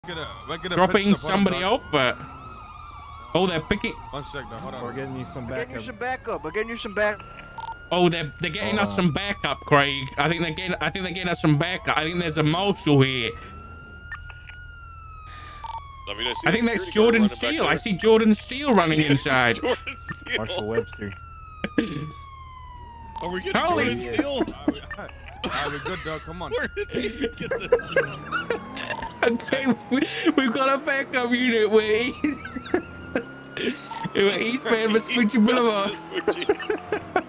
dropping somebody off. Oh, they're picking. 1 second, hold on. We're getting you some backup. We're getting you some backup. Oh, they're getting us some backup, Craig. I think they're getting us some backup. I think there's a Marshal here. I think that's Jordan Steele. I see Jordan Steele running inside. Marshal Webster. Are we getting Jordan Steele? We're good, dog. Come on. Where did they get this? Okay, we've got a backup unit. We're East Van Vespucci Boulevard.